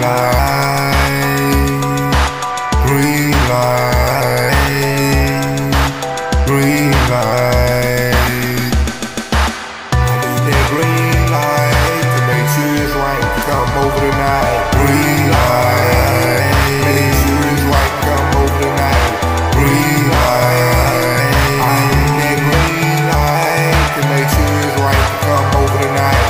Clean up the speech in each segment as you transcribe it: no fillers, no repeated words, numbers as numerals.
green light, green light. I need that green light to make sure it's right to come over tonight. Green light, make sure it's right to come over tonight. Green light, I need that green light to make sure it's right to come over tonight.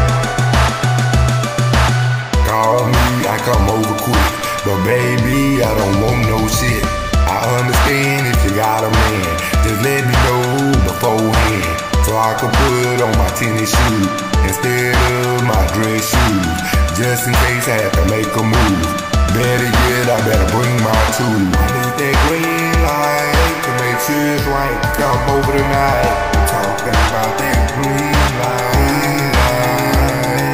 Call me, I come over quick, but baby, I don't want no shit. I understand if you got a man, just let me know beforehand, so I can put on my tennis shoes instead of my dress shoes, just in case I have to make a move. Better yet, I better bring my tools. I need that green light to make sure it's right to come over tonight. Talking about that green light,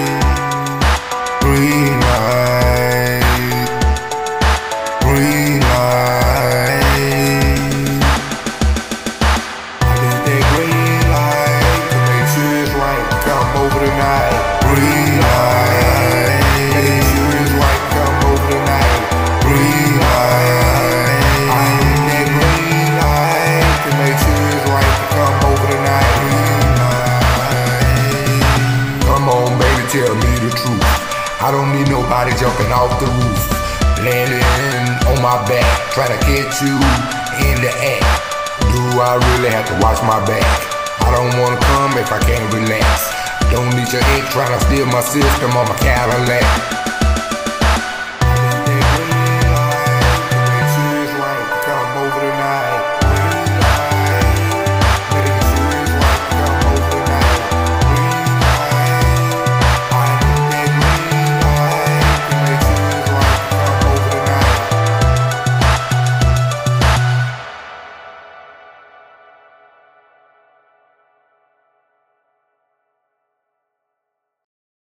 green light, green light. I need that green light to make sure it's right to come over tonight. Green light, make sure it's right to come over tonight. Green light, I need that green light to make sure it's right to come over tonight. Green light. Come on, baby, tell me the truth. I don't need nobody jumping off the roof, landing on my back, trying to catch you in the act. Do I really have to watch my back? I don't wanna come if I can't relax. Don't need your ex trying to steal my system on my Cadillac.